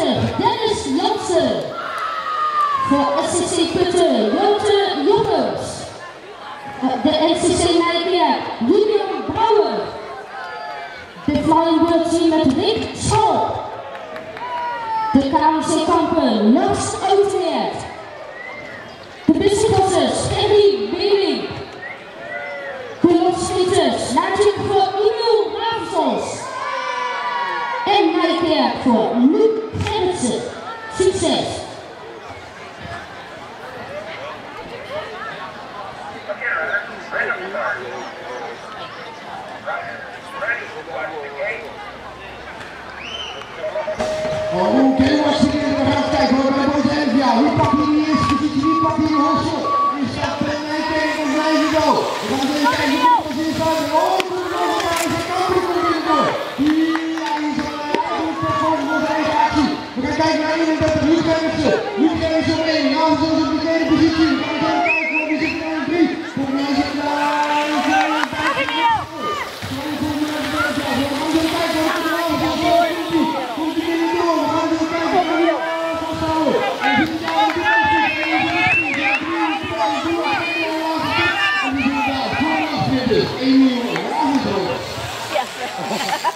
Dennis Jansen. Voor SCC Putten, jongens. De NCC Nijverdal, Julian Brouwer. De Flying Bird Team met Rick Schalk. De KWC Kampen, Lars Oudweert. De Bisselassers, Gerry Beering. De losschieters, laatje voor Emil Ravensels. En Nijkerk voor Luc Gerritsen. Succes! Oké, hartstikke we gaan kijken hoor, bij Boys Envia. Wie pakt hier de eerste positie, wie pakt hier de hoogste? Wie staat er Nijkerk of Nijverdal? We gaan even kijken wie er hier staat. Oh, goed nog, maar hij is Kampen komt hier door. Ja, die is eigenlijk persoonlijk voor zijn eigen actie. We gaan kijken naar 31, Luc Gerritsen. Luc Gerritsen op 1, Ravensels op de tweede positie. We gaan even kijken hoor, wie zit er in 3. Volgens mij zit daar... Emil Ravensels.